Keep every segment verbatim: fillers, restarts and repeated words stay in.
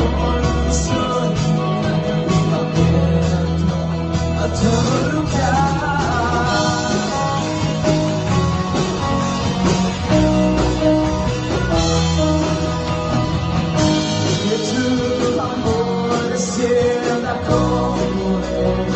revolución viva abierto a todo lugar. Que tu amor descienda como él.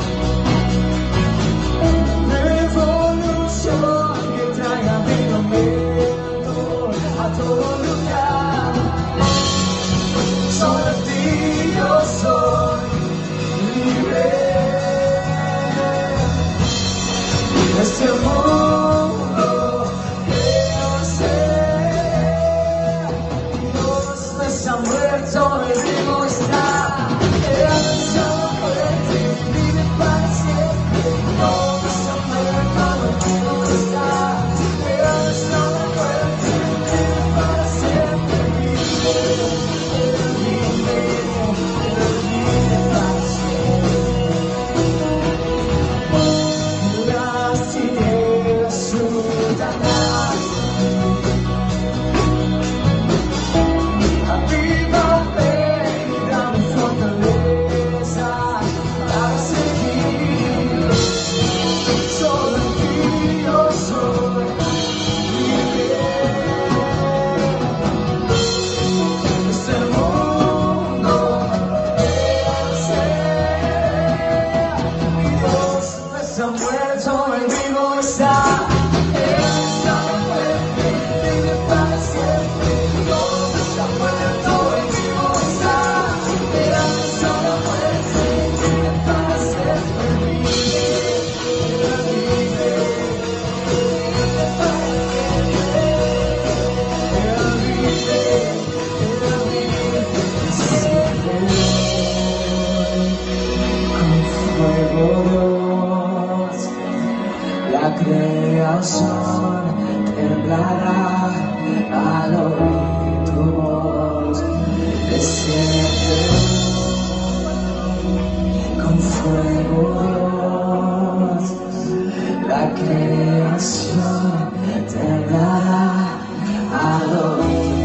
Revolución que traiga avivamiento a todo lugar. Solo a ti yo soy libre. De este mundo que no sé, Dios no está muerto, el vivo está. Él solo muerte, vive para siempre. No está muerto, el vivo está. Él solo muerte, vive para siempre. Vive, Él vive, Él vive para siempre. Las tinieblas sudarán. Avívame y dame fortaleza para seguir. Solo en ti yo soy libre. Este mundo que sea, mi Dios no está muerto, el vivo está. Él está muerto, vive para siempre. Dios no está muerto, el vivo está. Él está muerto, vive para siempre. Vive, Él vive, vive para siempre. Él vive, Él vive siempre. Con fuego, Dios, la creación temblará al oír tu voz. Desciende con fuego, Dios, la creación temblará al oír